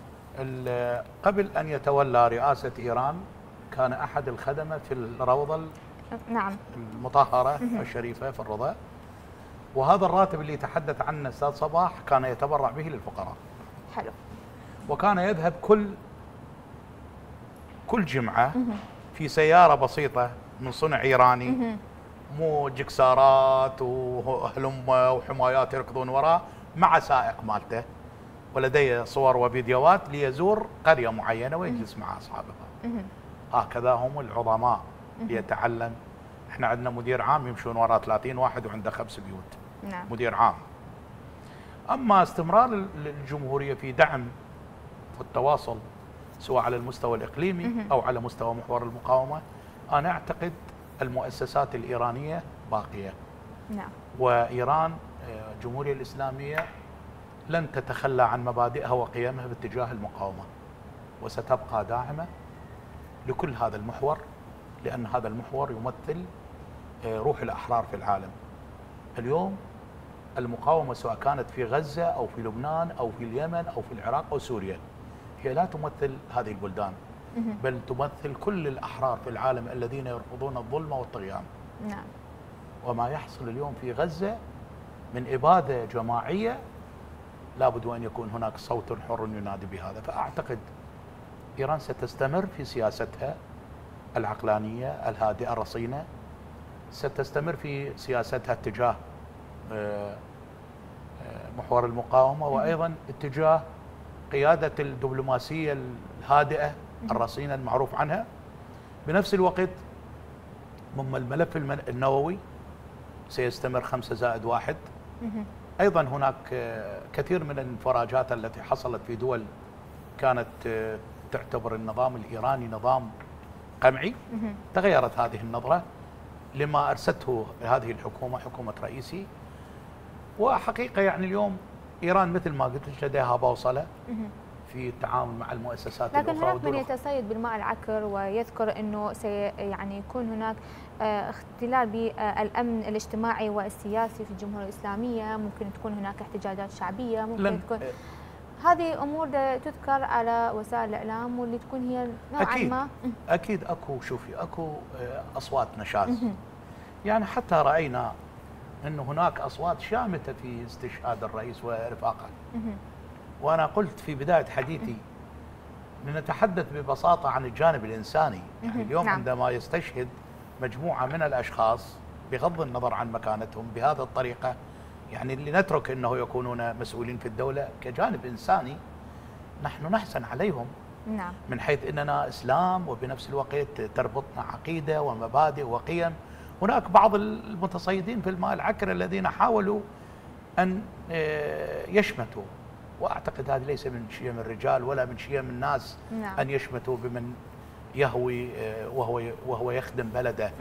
قبل أن يتولى رئاسة إيران كان أحد الخدمة في الروضة نعم المطهرة الشريفة في الرضا، وهذا الراتب اللي يتحدث عنه أستاذ صباح كان يتبرع به للفقراء. حلو. وكان يذهب كل كل جمعة في سياره بسيطه من صنع ايراني، مو جكسارات وهلمه وحمايات يركضون وراه، مع سائق مالته، ولدي صور وفيديوهات ليزور قريه معينه ويجلس مع اصحابها. هكذا هم العظماء يتعلم. احنا عندنا مدير عام يمشون وراء ثلاثين واحد وعنده خمس بيوت. نعم. مدير عام. اما استمرار الجمهوريه في دعم والتواصل سواء على المستوى الاقليمي او على مستوى محور المقاومه، انا اعتقد المؤسسات الايرانيه باقيه. نعم. وايران الجمهوريه الاسلاميه لن تتخلى عن مبادئها وقيمها باتجاه المقاومه، وستبقى داعمه لكل هذا المحور، لان هذا المحور يمثل روح الاحرار في العالم. اليوم المقاومه سواء كانت في غزه او في لبنان او في اليمن او في العراق او سوريا، هي لا تمثل هذه البلدان، بل تمثل كل الأحرار في العالم الذين يرفضون الظلم والطغيان. نعم. وما يحصل اليوم في غزة من إبادة جماعية لابد أن يكون هناك صوت حر ينادي بهذا. فأعتقد إيران ستستمر في سياستها العقلانية الهادئة الرصينة، ستستمر في سياستها اتجاه محور المقاومة، وأيضا اتجاه قيادة الدبلوماسية الهادئة الرصينة المعروف عنها. بنفس الوقت ضمن الملف النووي سيستمر خمسة زائد واحد. أيضا هناك كثير من الانفراجات التي حصلت في دول كانت تعتبر النظام الإيراني نظام قمعي. تغيرت هذه النظرة لما أرسته هذه الحكومة، حكومة رئيسي. وحقيقة يعني اليوم إيران مثل ما قلت لك لديها بوصلة في التعامل مع المؤسسات لكن الأخرى. لكن هناك من يتصيد بالماء العكر ويذكر أنه سي يعني يكون هناك اختلال بالأمن الاجتماعي والسياسي في الجمهورية الإسلامية، ممكن تكون هناك احتجاجات شعبية، ممكن تكون هذه أمور تذكر على وسائل الإعلام واللي تكون هي نوعا أكيد ما. أكيد أكو، شوفي أكو أصوات نشاز. يعني حتى رأينا أن هناك أصوات شامتة في استشهاد الرئيس ورفاقه. وأنا قلت في بداية حديثي لنتحدث ببساطة عن الجانب الإنساني. يعني اليوم نعم. عندما يستشهد مجموعة من الأشخاص بغض النظر عن مكانتهم بهذه الطريقة، يعني لنترك أنه يكونون مسؤولين في الدولة، كجانب إنساني نحن نحزن عليهم. نعم. من حيث أننا إسلام وبنفس الوقت تربطنا عقيدة ومبادئ وقيم. هناك بعض المتصيدين في الماء العكر الذين حاولوا أن يشمتوا، وأعتقد هذا ليس من شيم الرجال ولا من شيم الناس. نعم. أن يشمتوا بمن يهوي وهو وهو يخدم بلده.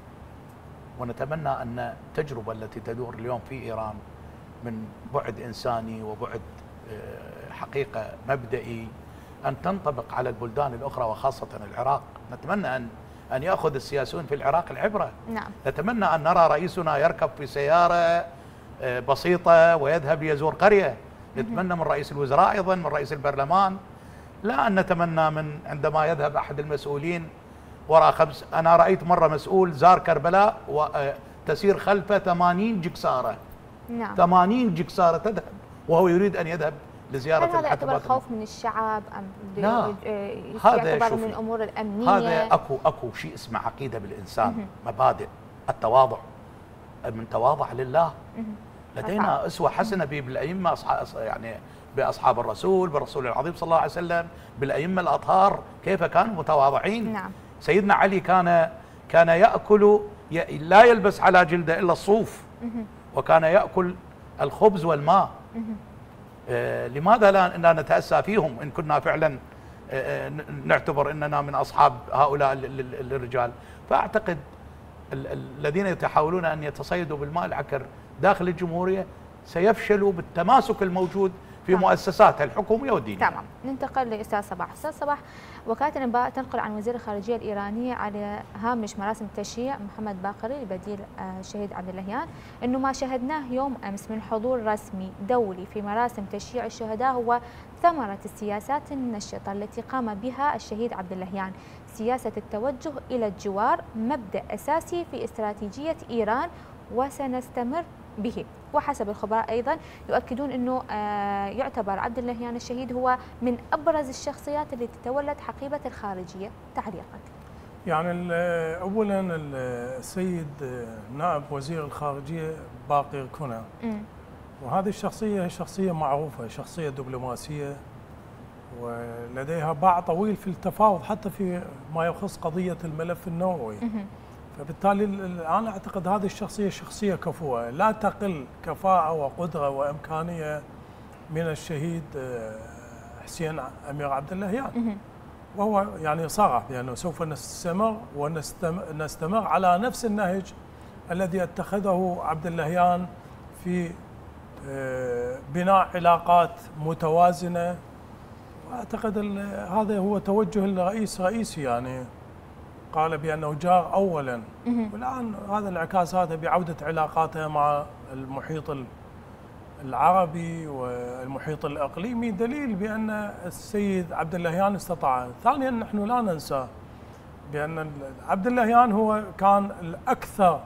ونتمنى أن التجربة التي تدور اليوم في إيران من بعد إنساني وبعد حقيقة مبدئي أن تنطبق على البلدان الأخرى وخاصة العراق. نتمنى أن أن يأخذ السياسيون في العراق العبرة. نعم. نتمنى أن نرى رئيسنا يركب في سيارة بسيطة ويذهب يزور قرية. نتمنى من رئيس الوزراء أيضا، من رئيس البرلمان، لا أن نتمنى من عندما يذهب أحد المسؤولين وراء خمس. أنا رأيت مرة مسؤول زار كربلاء وتسير خلفه ثمانين جكسارة. نعم. ثمانين جكسارة تذهب وهو يريد أن يذهب لزيارة الحتبات. هل هذا يعتبر خوف من الشعب أم لا، هذا يعتبر من الأمور الأمنية؟ هذا أكو أكو شيء اسمه عقيدة بالإنسان. مه. مبادئ التواضع، من تواضع لله. مه. لدينا أصحاب. أسوة حسنة بالأئمة، أصحاب يعني بأصحاب الرسول، بالرسول العظيم صلى الله عليه وسلم، بالأئمة الأطهار كيف كانوا متواضعين. نعم. سيدنا علي كان كان يأكل لا يلبس على جلده إلا الصوف. مه. وكان يأكل الخبز والماء. مه. آه لماذا لا, لا نتأسى فيهم إن كنا فعلا آه نعتبر أننا من أصحاب هؤلاء الرجال؟ فأعتقد الذين يتحاولون أن يتصيدوا بالماء العكر داخل الجمهورية سيفشلوا بالتماسك الموجود في تمام. مؤسساتها الحكومية والدينية. تمام. ننتقل لأستاذ صباح. أستاذ صباح، وكالة الأنباء تنقل عن وزير الخارجية الإيرانية على هامش مراسم التشييع محمد باقري بديل الشهيد عبد اللهيان أنه ما شاهدناه يوم أمس من حضور رسمي دولي في مراسم تشييع الشهداء هو ثمرة السياسات النشطة التي قام بها الشهيد عبد اللهيان. سياسة التوجه إلى الجوار مبدأ أساسي في استراتيجية إيران وسنستمر به. وحسب الخبراء أيضا يؤكدون أنه يعتبر عبد اللهيان الشهيد هو من أبرز الشخصيات التي تولت حقيبة الخارجية. تعليقك؟ يعني اولا السيد نائب وزير الخارجيه باقر كنا، وهذه الشخصيه شخصيه معروفه، شخصيه دبلوماسيه ولديها باع طويل في التفاوض حتى في ما يخص قضيه الملف النووي. فبالتالي انا اعتقد هذه الشخصيه شخصيه كفؤه، لا تقل كفاءه وقدره وامكانيه من الشهيد حسين امير عبد اللهيان. وهو يعني صرح بانه سوف نستمر ونستمر على نفس النهج الذي اتخذه عبد اللهيان في بناء علاقات متوازنه. واعتقد هذا هو توجه الرئيس رئيسي، يعني قال بانه جار اولا، والان هذا انعكاس هذا بعوده علاقاته مع المحيط العربي والمحيط الاقليمي، دليل بان السيد عبد اللهيان استطاع. ثانيا نحن لا ننسى بان عبد اللهيان هو كان الاكثر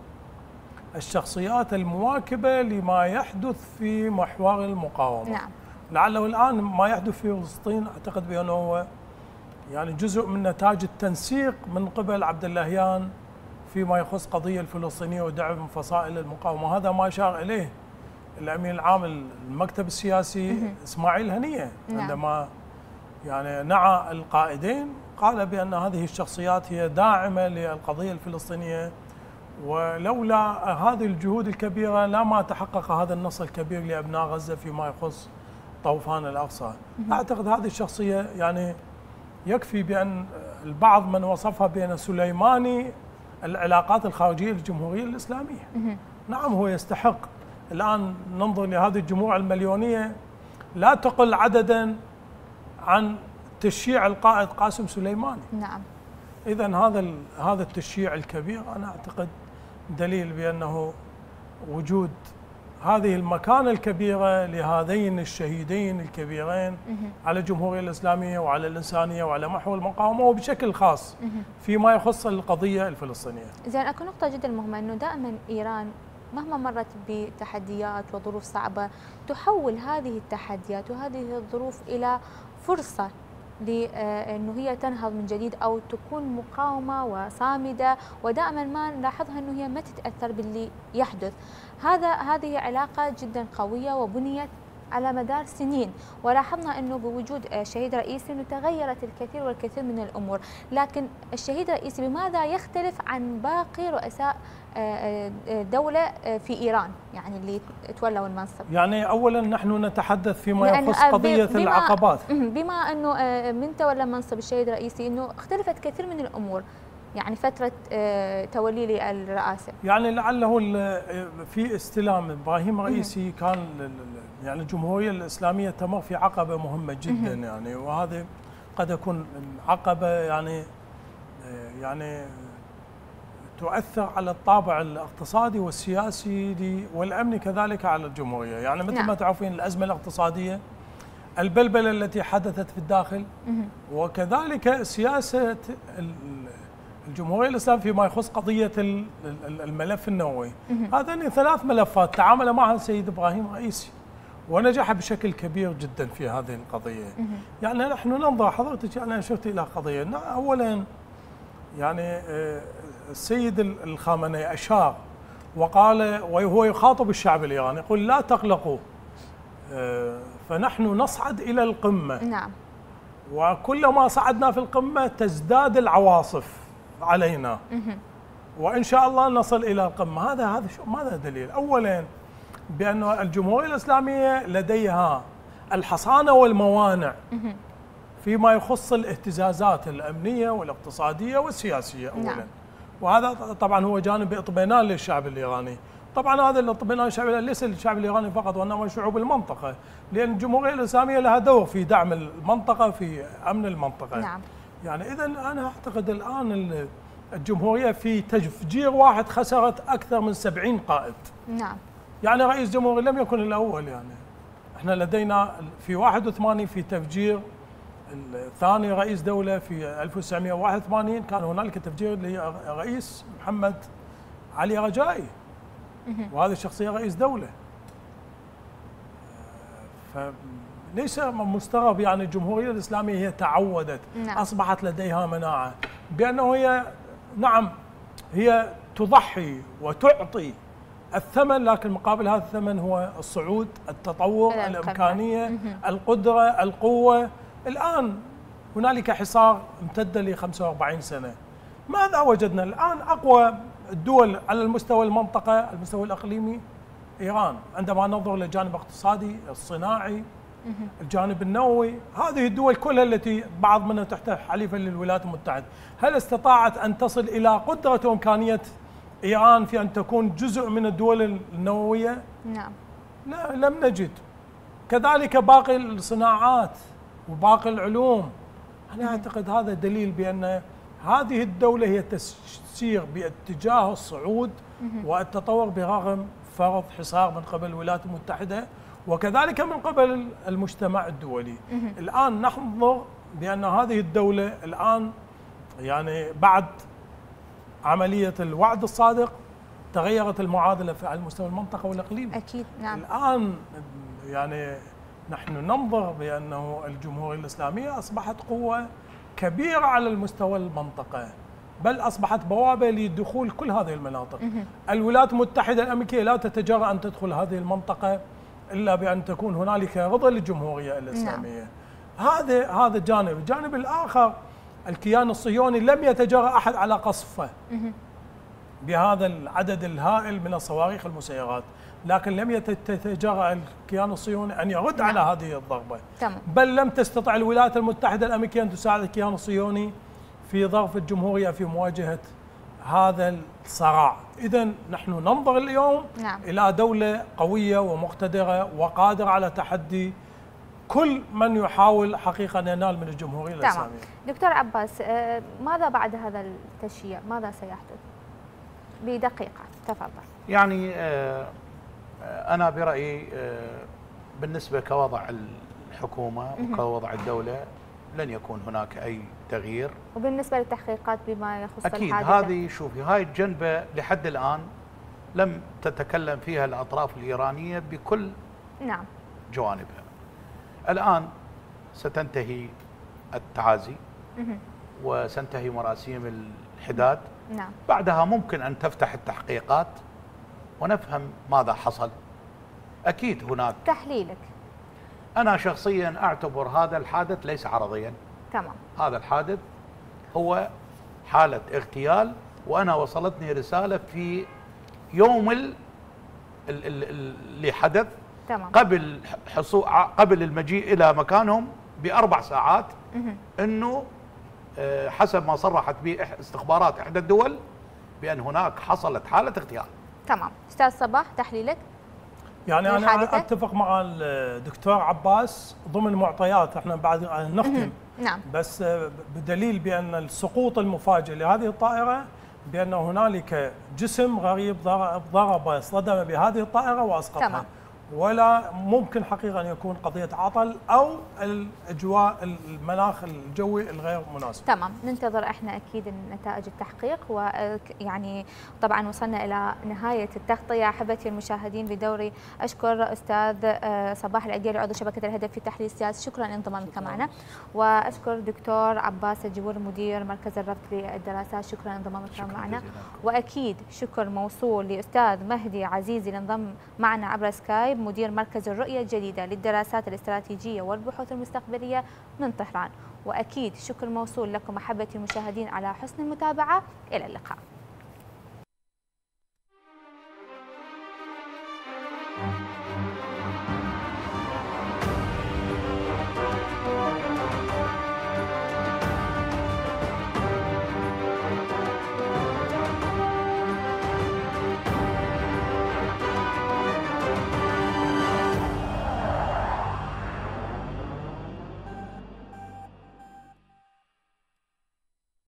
الشخصيات المواكبه لما يحدث في محور المقاومه. نعم. لعله الان ما يحدث في فلسطين اعتقد بانه هو يعني جزء من نتاج التنسيق من قبل عبد اللهيان فيما يخص قضيه الفلسطينيه ودعم فصائل المقاومه. هذا ما اشار اليه الامين العام المكتب السياسي اسماعيل هنيه عندما يعني نعى القائدين، قال بان هذه الشخصيات هي داعمه للقضيه الفلسطينيه، ولولا هذه الجهود الكبيره لما تحقق هذا النصر الكبير لابناء غزه فيما يخص طوفان الاقصى. اعتقد هذه الشخصيه يعني يكفي بان البعض من وصفها بان سليماني العلاقات الخارجيه للجمهوريه الاسلاميه. نعم هو يستحق. الآن ننظر لهذه الجموع المليونية لا تقل عددا عن تشييع القائد قاسم سليماني. نعم. إذن هذا هذا التشييع الكبير أنا أعتقد دليل بأنه وجود هذه المكانة الكبيرة لهذين الشهيدين الكبيرين على الجمهورية الإسلامية وعلى الإنسانية وعلى محور المقاومة وبشكل خاص فيما يخص القضية الفلسطينية. زين، أكو نقطة جدا مهمة أنه دائما إيران مهما مرت بتحديات وظروف صعبة تحول هذه التحديات وهذه الظروف إلى فرصة لأنه هي تنهض من جديد أو تكون مقاومة وصامدة، ودائما ما نلاحظها أنه هي ما تتأثر باللي يحدث. هذا هذه علاقة جدا قوية وبنيت على مدار سنين، ولاحظنا أنه بوجود شهيد رئيسي أنه تغيرت الكثير والكثير من الأمور، لكن الشهيد الرئيسي بماذا يختلف عن باقي رؤساء دولة في إيران يعني اللي تولوا المنصب؟ يعني أولا نحن نتحدث فيما يخص قضية بما العقبات. بما أنه من تولى منصب الشهيد الرئيسي أنه اختلفت كثير من الأمور، يعني فترة تولي للرئاسة، يعني لعله في استلام إبراهيم رئيسي كان يعني الجمهورية الإسلامية تمر في عقبة مهمة جدا، يعني وهذه قد يكون عقبة يعني يعني تؤثر على الطابع الاقتصادي والسياسي والأمني كذلك على الجمهورية. يعني مثل نعم. ما تعرفين الأزمة الاقتصادية، البلبلة التي حدثت في الداخل، وكذلك سياسة الجمهورية الإسلامية فيما يخص قضية الملف النووي. هذين ثلاث ملفات تعامل معها السيد إبراهيم رئيسي ونجح بشكل كبير جدا في هذه القضية. يعني نحن ننظر، حضرتك أنا أشرت إلى قضية، أولا يعني السيد الخامنئي أشار وقال وهو يخاطب الشعب الإيراني يقول لا تقلقوا فنحن نصعد إلى القمة. نعم. وكلما صعدنا في القمة تزداد العواصف علينا وإن شاء الله نصل إلى القمة. هذا هذا شو ماذا دليل؟ أولا بأن الجمهورية الإسلامية لديها الحصانة والموانع فيما يخص الاهتزازات الأمنية والاقتصادية والسياسية أولا. نعم. وهذا طبعا هو جانب اطمئنان للشعب الإيراني. طبعا هذا الاطمئنان للشعب ليس للشعب الإيراني فقط وإنما شعوب المنطقة، لأن الجمهورية الإسلامية لها دور في دعم المنطقة في أمن المنطقة. نعم. يعني إذا أنا أعتقد الآن الجمهورية في تفجير واحد خسرت أكثر من سبعين قائد. نعم. يعني رئيس جمهورية لم يكن الأول، يعني احنا لدينا في واحد وثمانين في تفجير الثاني رئيس دولة، في ألف وتسعمئة وواحد وثمانين كان هنالك تفجير لرئيس محمد علي رجائي وهذه الشخصية رئيس دولة. ف ليس مستغرب، يعني الجمهورية الإسلامية هي تعودت، نعم. أصبحت لديها مناعة بأنه هي نعم هي تضحي وتعطي الثمن، لكن مقابل هذا الثمن هو الصعود، التطور، الإمكانية، القدرة، القوة. الآن هنالك حصار امتد ل خمسة وأربعين سنة. ماذا وجدنا الآن؟ أقوى الدول على المستوى المنطقة، المستوى الإقليمي، إيران. عندما ننظر للجانب الاقتصادي، الصناعي، الجانب النووي، هذه الدول كلها التي بعض منها تحت حليفا للولايات المتحدة، هل استطاعت أن تصل إلى قدرة وإمكانية إيران في أن تكون جزء من الدول النووية؟ نعم. لا، لم نجد. كذلك باقي الصناعات وباقي العلوم. أنا أعتقد هذا دليل بأن هذه الدولة هي تسير باتجاه الصعود والتطور برغم فرض حصار من قبل الولايات المتحدة وكذلك من قبل المجتمع الدولي. الآن ننظر بأن هذه الدولة الآن يعني بعد عملية الوعد الصادق تغيرت المعادلة على مستوى المنطقة والإقليم. أكيد نعم. الآن يعني نحن ننظر بأنه الجمهورية الإسلامية أصبحت قوة كبيرة على المستوى المنطقة، بل أصبحت بوابة لدخول كل هذه المناطق. الولايات المتحدة الأمريكية لا تتجرأ أن تدخل هذه المنطقة إلا بأن تكون هنالك رضا للجمهورية الإسلامية. نعم. هذا هذا جانب. الجانب الآخر الكيان الصهيوني لم يتجرأ أحد على قصفه بهذا العدد الهائل من الصواريخ المسيرات، لكن لم يتجرأ الكيان الصهيوني أن يرد نعم. على هذه الضربة. تمام. بل لم تستطع الولايات المتحدة الأمريكية أن تساعد الكيان الصهيوني في ظرف الجمهورية في مواجهة هذا الصراع. إذن نحن ننظر اليوم نعم. إلى دولة قوية ومقتدرة وقادرة على تحدي كل من يحاول حقيقة أن ينال من الجمهورية تمام. الإسلامية. دكتور عباس، ماذا بعد هذا التشييع؟ ماذا سيحدث؟ بدقيقة تفضل. يعني أنا برأيي بالنسبة كوضع الحكومة وكوضع الدولة لن يكون هناك أي تغيير. وبالنسبة للتحقيقات بما يخص أكيد الحادثة؟ هذه شوفي هاي الجنبة لحد الآن لم تتكلم فيها الأطراف الإيرانية بكل نعم جوانبها. الآن ستنتهي التعازي وستنتهي مراسيم الحداد. نعم. بعدها ممكن أن تفتح التحقيقات ونفهم ماذا حصل. أكيد هناك تحليلك. أنا شخصيا أعتبر هذا الحادث ليس عرضيا. تمام. هذا الحادث هو حالة اغتيال، وأنا وصلتني رسالة في يوم ال ال اللي حدث. تمام. قبل حصول قبل المجيء إلى مكانهم بأربع ساعات أنه حسب ما صرحت به استخبارات إحدى الدول بأن هناك حصلت حالة اغتيال. تمام. أستاذ صباح تحليلك؟ يعني أنا أتفق مع الدكتور عباس ضمن معطيات، احنا بعد نختم. نعم. بس بدليل بأن السقوط المفاجئ لهذه الطائرة بأن هنالك جسم غريب ضرب صدم بهذه الطائرة وأسقطها. تمام. ولا ممكن حقيقة أن يكون قضية عطل أو الأجواء المناخ الجوي الغير مناسب. تمام. ننتظر احنا أكيد نتائج التحقيق، ويعني طبعا وصلنا إلى نهاية التغطية. أحبتي المشاهدين بدوري أشكر أستاذ صباح العقيلي عضو شبكة الهدف في التحليل السياسي، شكرا لانضمامك معنا. وأشكر دكتور عباس الجبور مدير مركز الربط للدراسات، شكرا لانضمامك معنا. وأكيد شكر موصول لأستاذ مهدي عزيزي لانضم معنا عبر سكايب، مدير مركز الرؤية الجديدة للدراسات الاستراتيجية والبحوث المستقبلية من طهران. وأكيد شكر موصول لكم أحبتي المشاهدين على حسن المتابعة. إلى اللقاء.